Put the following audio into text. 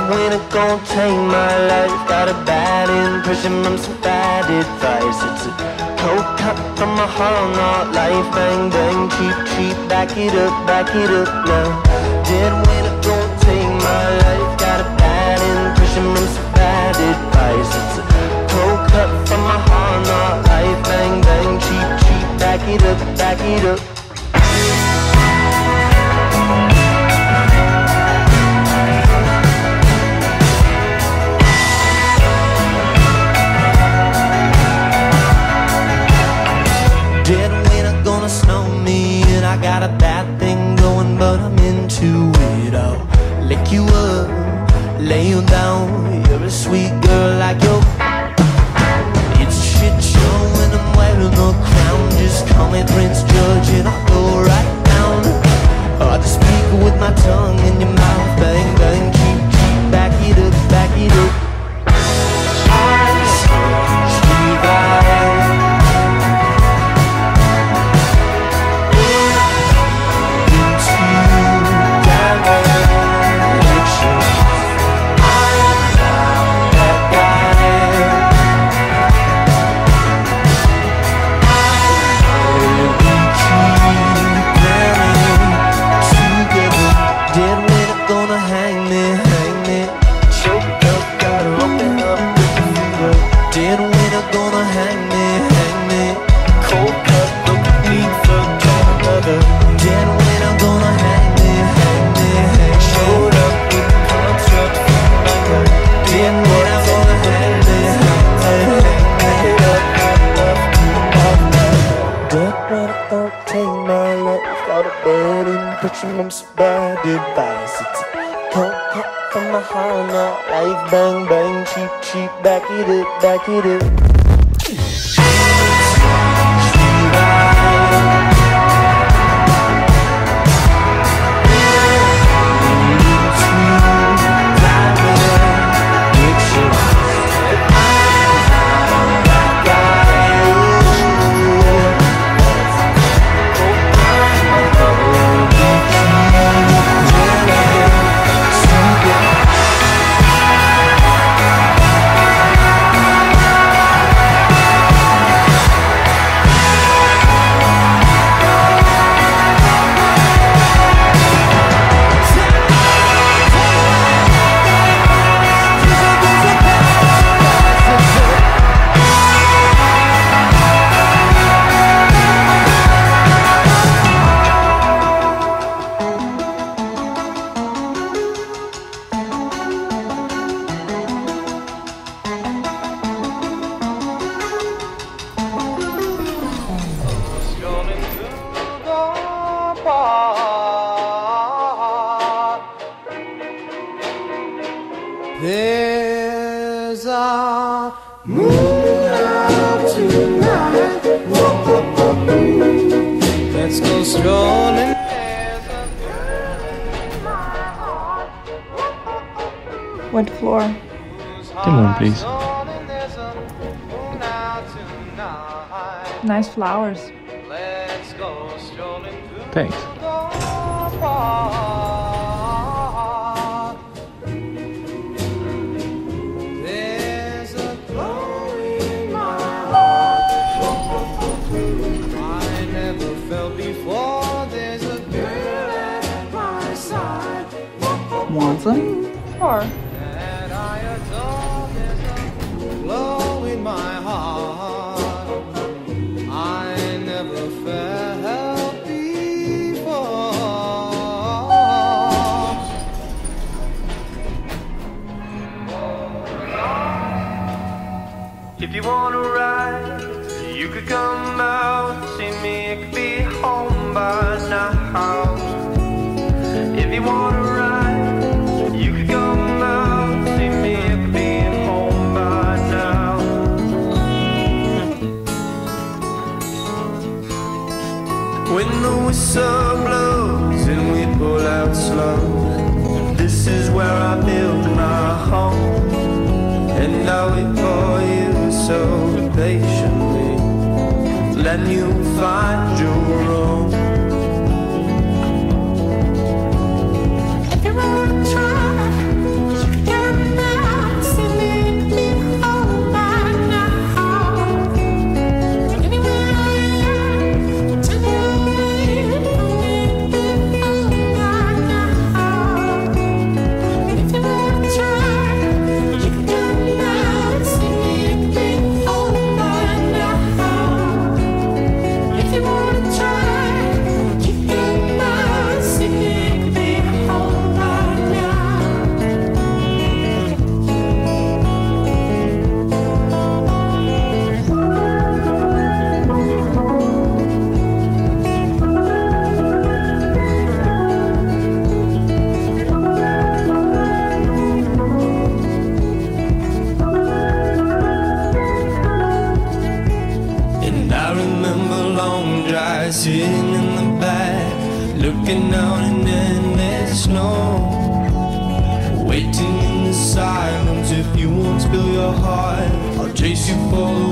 winner gon' take my life. Got a bad impression from some bad advice. It's a cold cut from my heart, not life. Bang, bang, cheap, cheap, back it up now. Dead winner gon' take my life. Got a bad impression from some bad advice. It's a cold cut from my heart, not life. Bang, bang, cheap, cheap, back it up, back it up. Dead winter gonna snow me, and I got a bad thing going, but I'm into it. I'll lick you up, lay you down. You're a sweet girl like yo. It's a shit show when I'm wearing a crown. Just call me Prince Judge and I'll go right down. Or the speaker with my tongue in your mouth. Bang, bang, cheap, cheap, back it up, back it up. From some bad advice. It's a cold cut from my heart, not life. Bang, bang, cheap, cheap, back it up, back it up. There's a moon out tonight. Let's go strolling. Wood floor. Come on, please. Nice flowers. Thanks. Want some? Or Glow in my heart, I never felt before. If you wanna ride, you could come out, see me, it could be home by now. If you wanna ride, you could come out, see me, it could be home by now. When the whistle blows and we pull out slow, this is where I build my home. And I wait for you so patiently, letting you find your own. If you wanna try, you guy sitting in the back, looking out in endless snow, waiting in the silence. If you won't spill your heart, I'll chase you for the